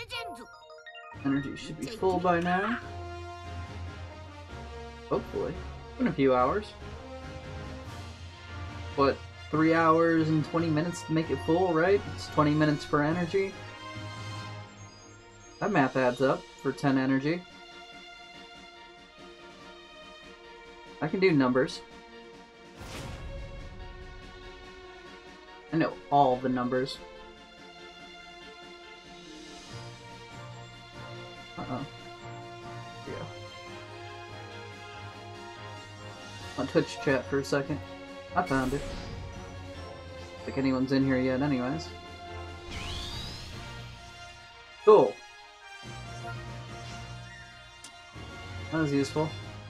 Energy should be full by now. Hopefully. In a few hours. What, 3 hours and 20 minutes to make it full, right? It's 20 minutes per energy. That math adds up for 10 energy. I can do numbers. I know all the numbers. Uh-oh. Yeah. On Twitch chat for a second. I found it. I think anyone's in here yet anyways. Cool. That was useful.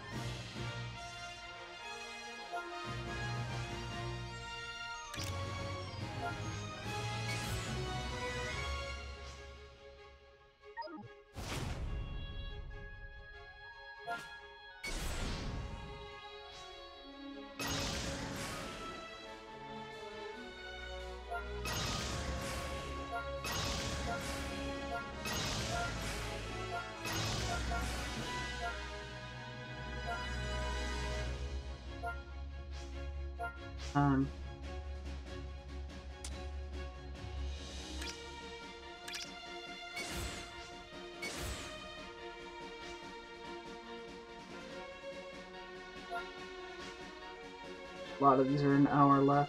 A lot of these are an hour left.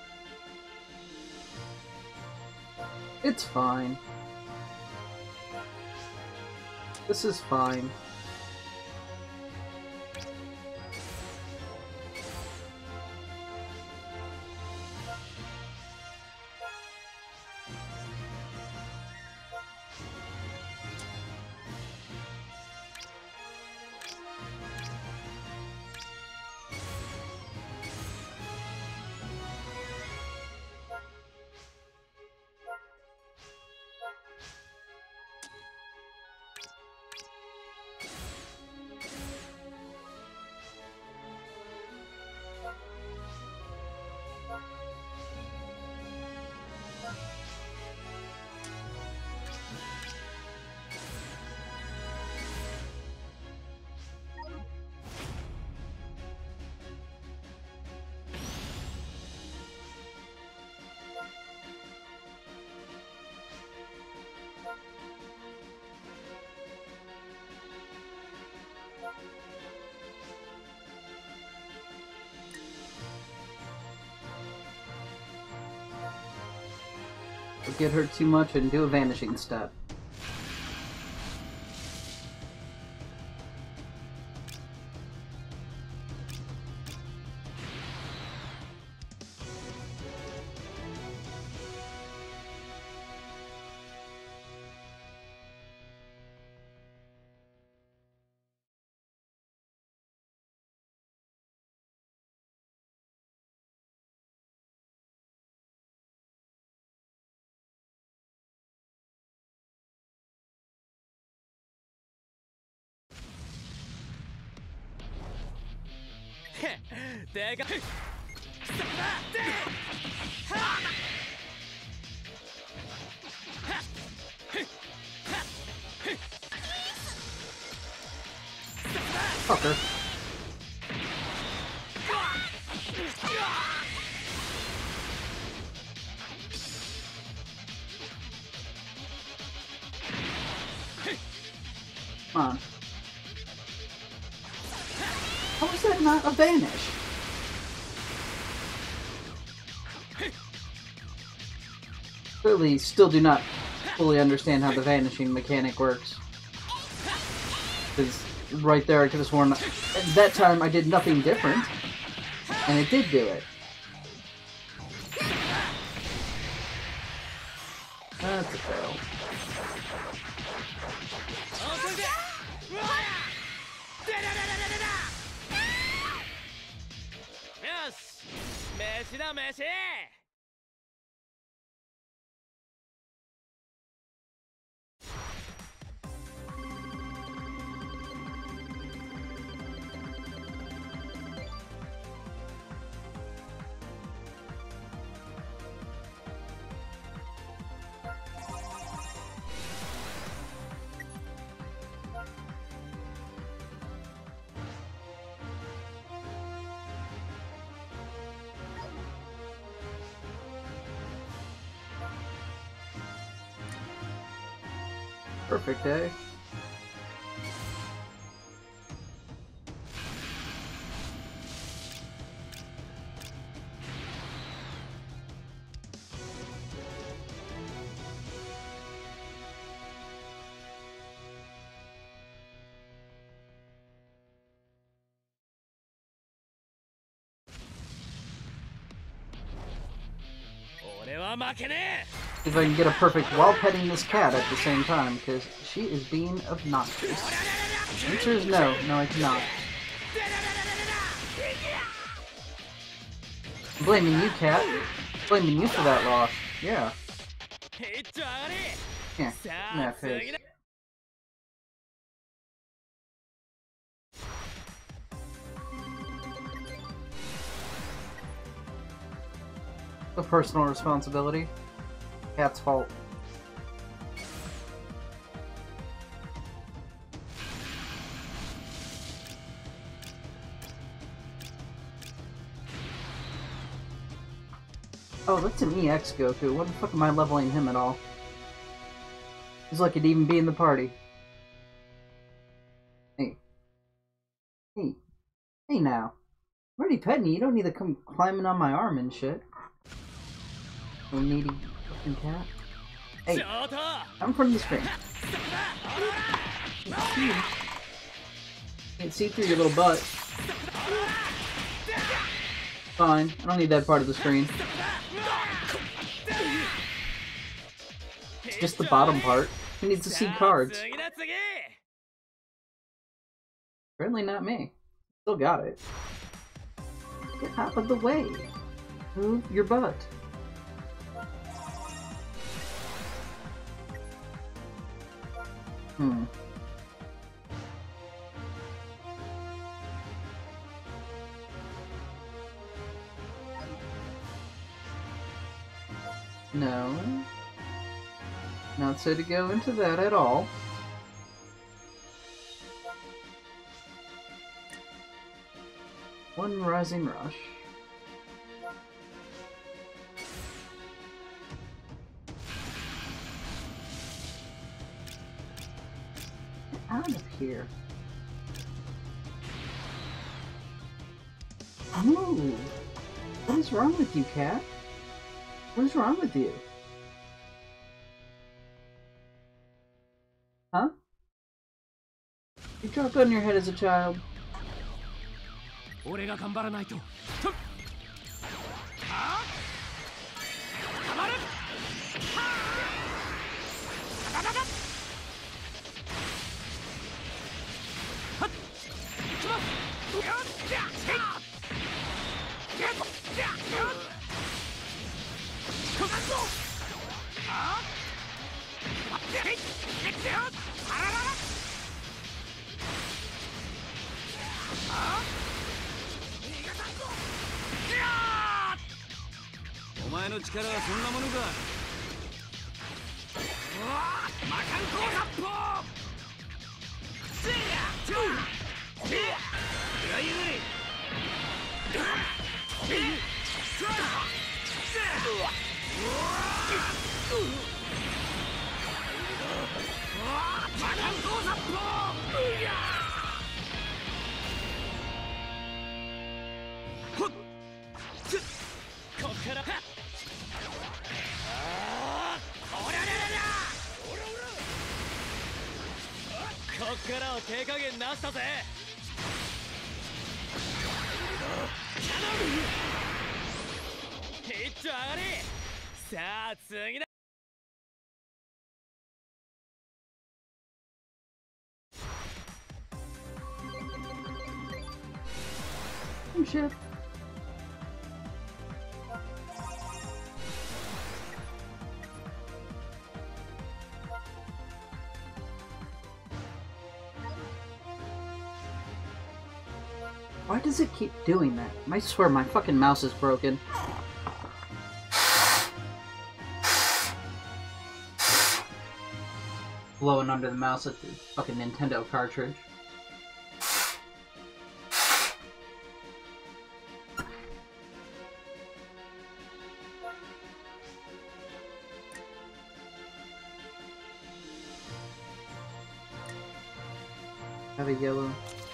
It's fine. This is fine. Don't get hurt too much and do a vanishing step. Fucker. Come on. How is that not a vanish? Clearly, still do not fully understand how the vanishing mechanic works. Because right there, I could have sworn at that time I did nothing different, and it did do it. That's a fail. Perfect, eh? See if I can get a perfect while petting this cat at the same time, because she is being obnoxious. The answer is no. No, I cannot. I'm blaming you, cat. I'm blaming you for that loss. Yeah. Yeah. Nah, face. A personal responsibility. Cat's fault. Oh, that's an EX Goku. What the fuck am I leveling him at all? He's lucky to even be in the party. Hey. Hey. Hey now. I'm already petting you. You don't need to come climbing on my arm and shit. No needy fucking cat. Hey. I'm from the screen. Can't see through your little butt. Fine. I don't need that part of the screen. It's just the bottom part. Who needs to see cards? Apparently not me. Still got it. Get out of the way. Move your butt. No. Not so to go into that at all. One Rising Rush. Get out of here. Move! What is wrong with you, cat? What is wrong with you? Huh? You dropped on your head as a child. Oh shit. Why does it keep doing that? I swear my fucking mouse is broken. Blowing under the mouse at the fucking Nintendo cartridge. Have a yellow.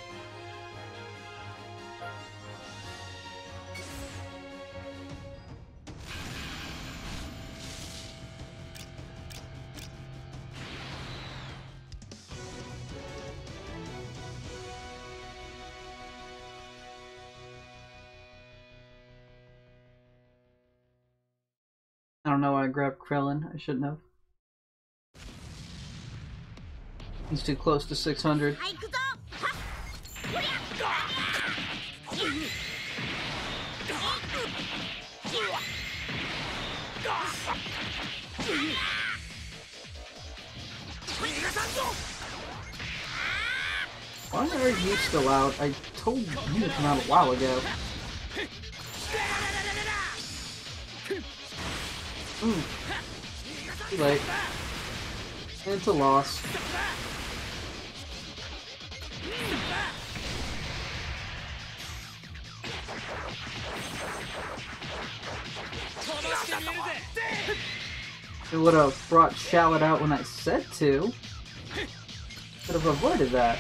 I don't know why I grabbed Krillin. I shouldn't have. He's too close to 600. Why are you still out? I told you to come out a while ago. Too late. And it's a loss. It would have brought Shallot out when I said to. Could have avoided that.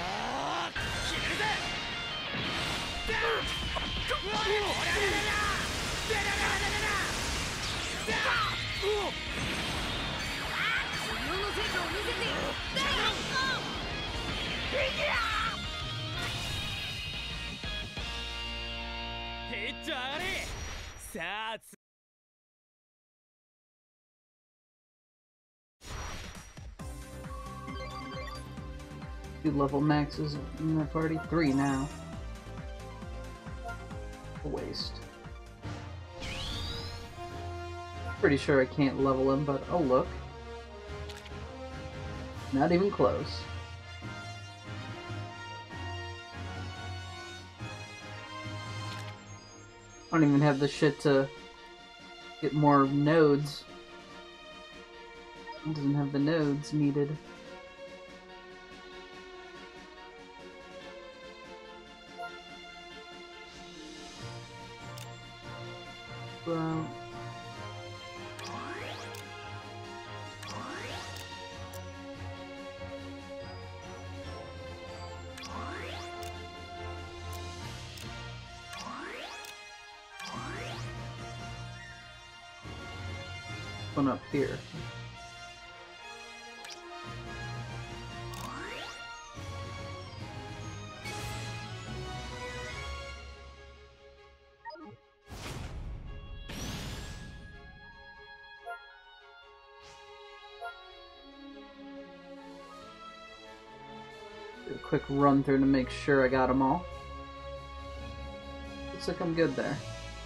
Two level maxes in that party. 3 now. A waste. Pretty sure I can't level him, but oh look. Not even close. I don't even have the shit to get more nodes. It doesn't have the nodes needed. Well... one up here. Do a quick run through to make sure I got them all. Looks like I'm good there.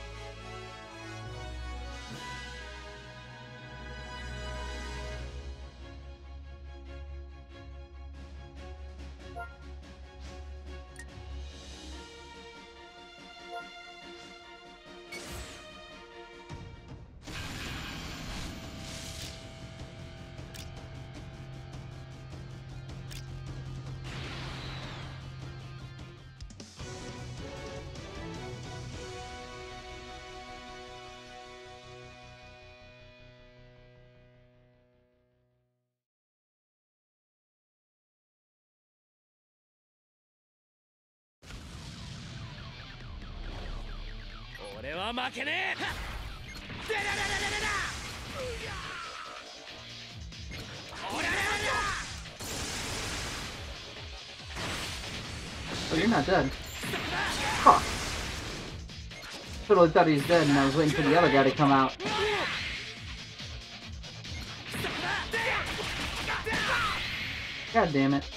Oh, you're not dead. Huh. Totally thought he was dead and I was waiting for the other guy to come out. God damn it.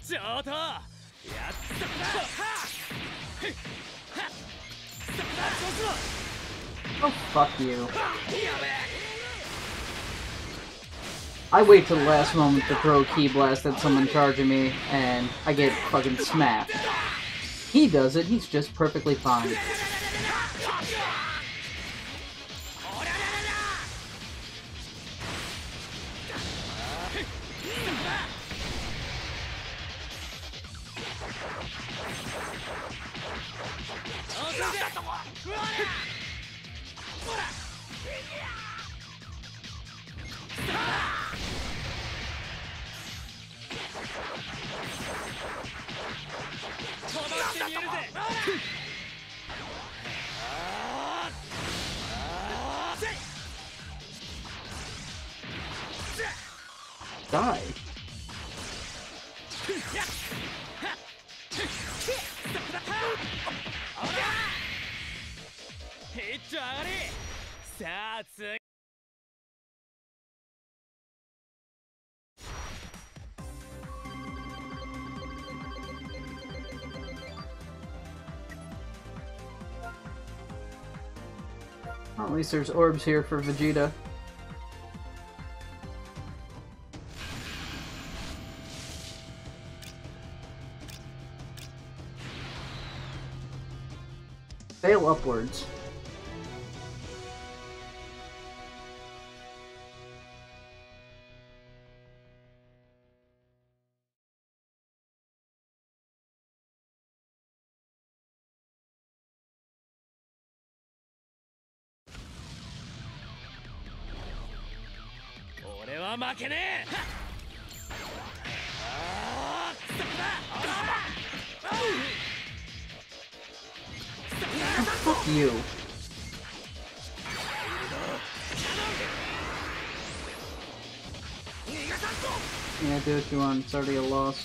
Oh, fuck you. I wait till the last moment to throw a Ki Blast at someone charging me, and I get fucking smacked. He does it, he's just perfectly fine. Die. Well, at least there's orbs here for Vegeta. Fail upwards. Fuck you. Yeah, do what you want. It's already a loss.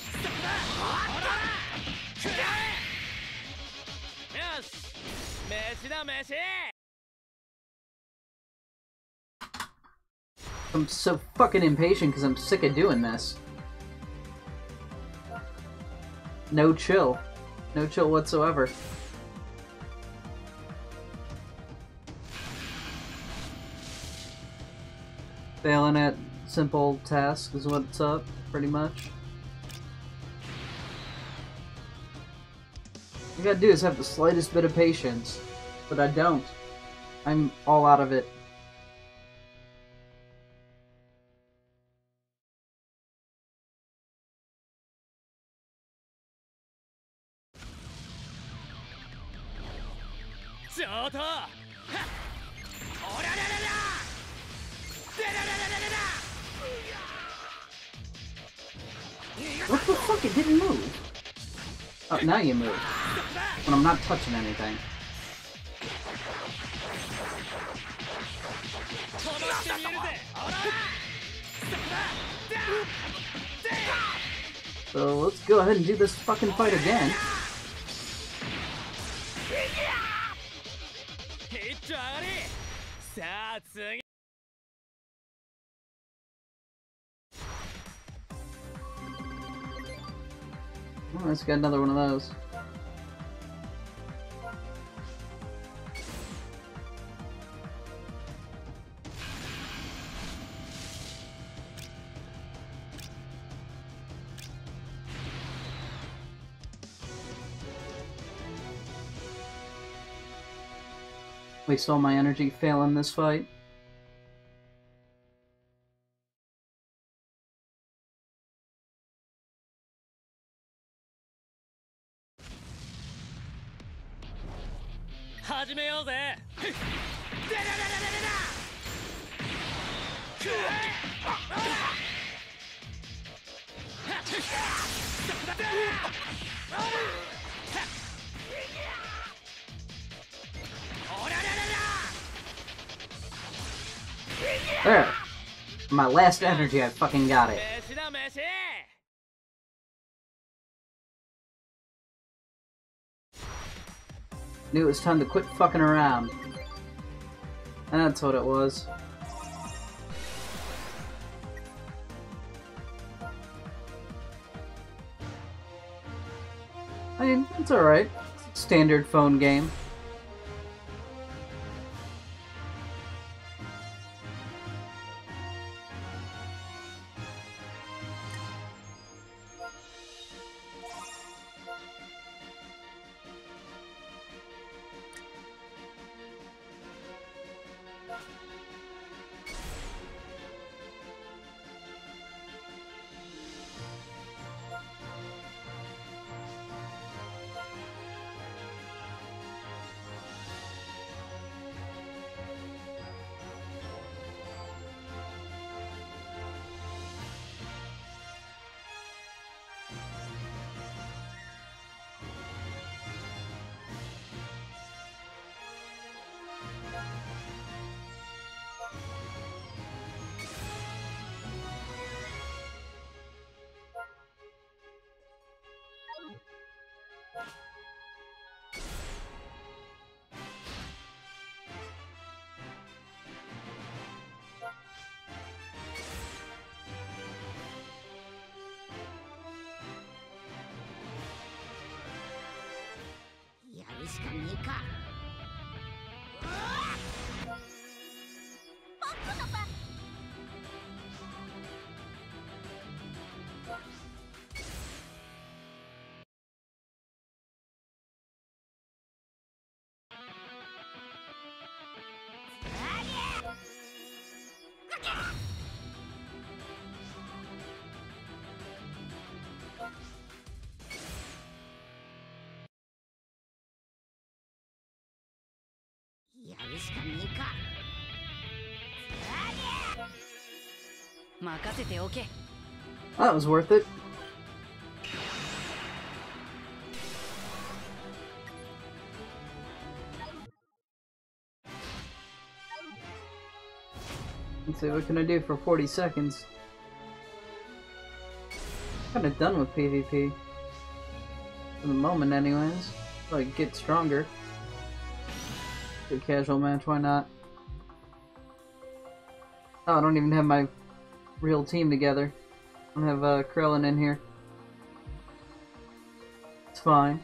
I'm so fucking impatient because I'm sick of doing this. No chill. No chill whatsoever. Failing at simple tasks is what's up, pretty much. All you gotta do is have the slightest bit of patience, but I don't. I'm all out of it. What the fuck? It didn't move. Oh, now you move. When I'm not touching anything. So let's go ahead and do this fucking fight again. Oh, let's get another one of those. Waste all my energy failing this fight. There! My last energy, I fucking got it. Knew it was time to quit fucking around. That's what it was. I mean, it's alright. Standard phone game. That was worth it. Let's see, what can I do for 40 seconds? Kinda done with PvP. For the moment, anyways. Like, get stronger. Good casual match, why not? Oh, I don't even have my real team together. I don't have Krillin in here. It's fine.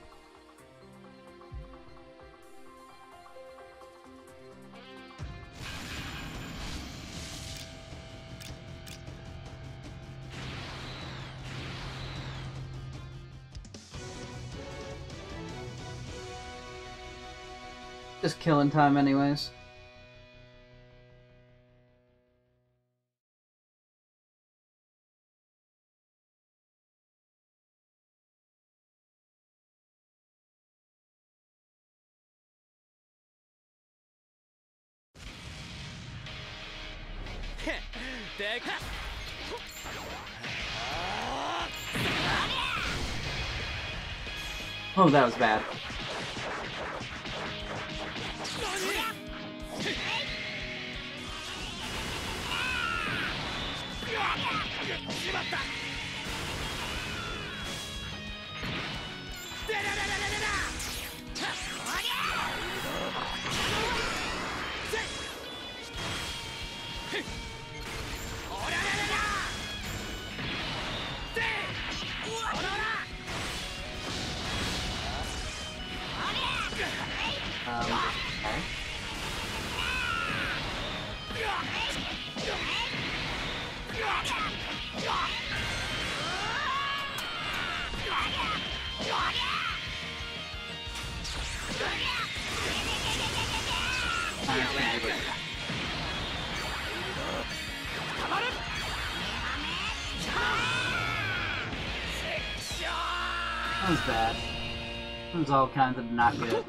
Just killing time anyways. Oh, that was bad. Okay. That was bad. It was all kinds of not good.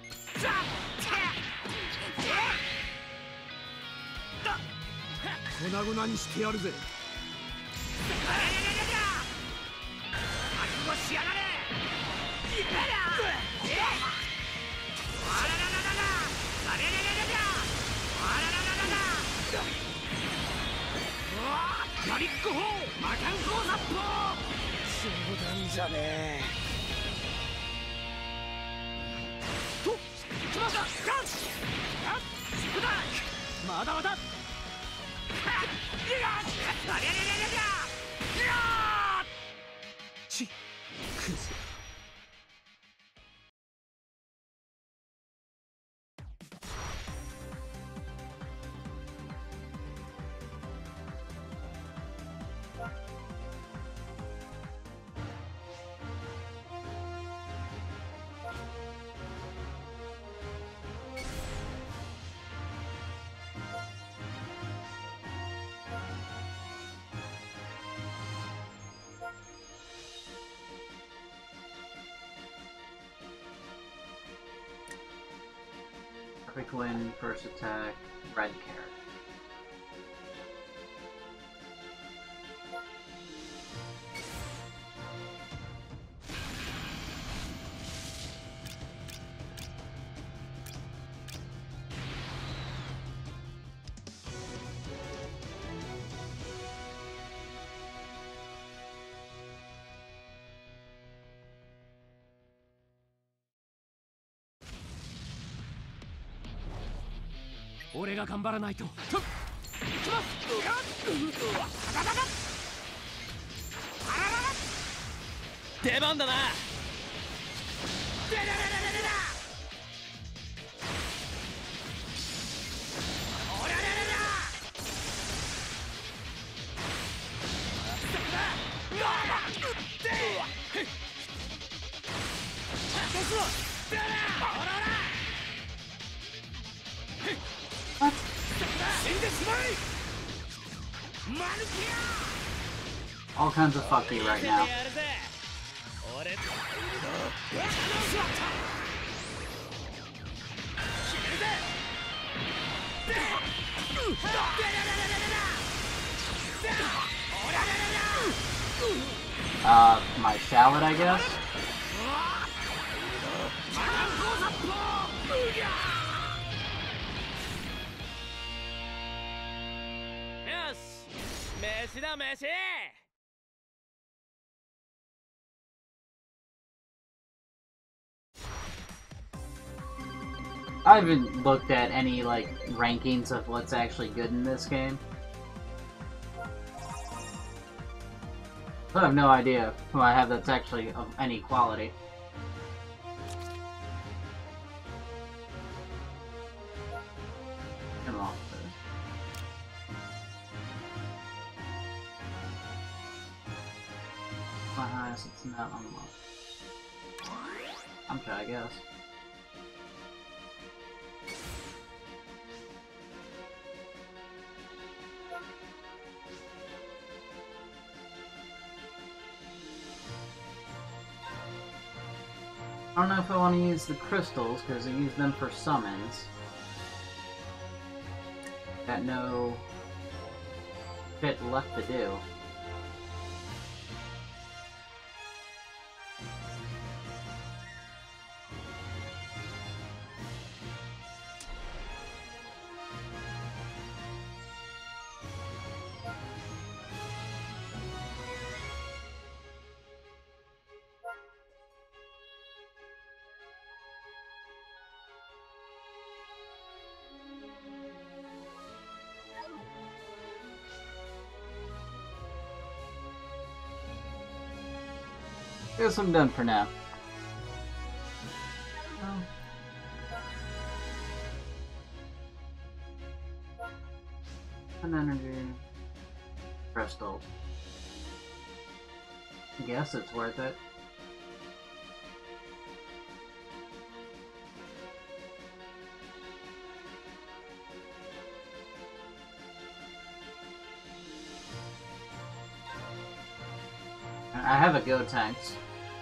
粉々にしてやるぜ。覚悟しやがれ。マリック砲魔剣光殺法。冗談じゃねえ。と、来ました。まだまだ。 ち、クズ。 Perfect Wind, first attack, red carrot. 俺が頑張らないと。出番だな。 What? All kinds of fuck you right now. My shallot, I guess? I haven't looked at any, like, rankings of what's actually good in this game. I have no idea who I have that's actually of any quality. Come on. My highest, it's not unlocked. I'm trying, I guess. I don't know if I want to use the crystals, because I use them for summons. Got no shit left to do. Guess I'm done for now. An energy. Crystal. I guess it's worth it. I have a Gotenks.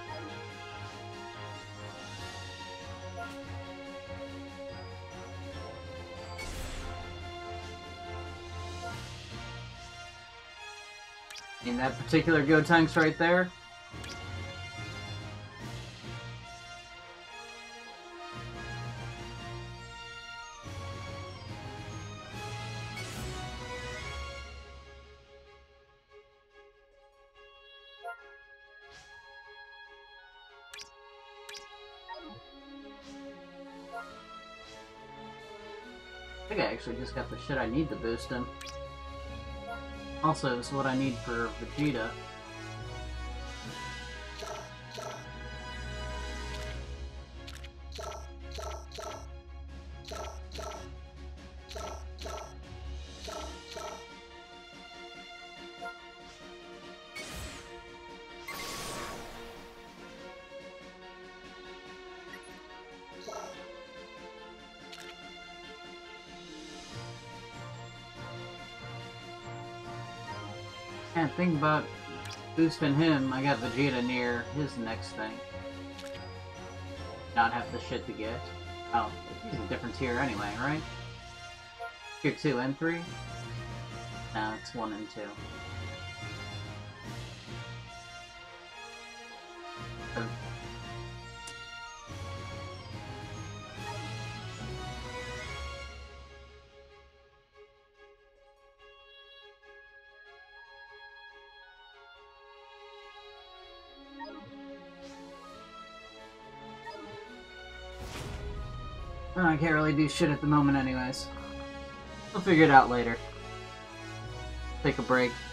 In that particular Gotenks right there. I think I actually just got the shit I need to boost him. Also, it's what I need for Vegeta. Can't think about boosting him. I got Vegeta near his next thing. Not have the shit to get. Oh, he's a different tier anyway, right? Tier 2 and 3? No, it's 1 and 2. I can't really do shit at the moment anyways. We'll figure it out later. Take a break.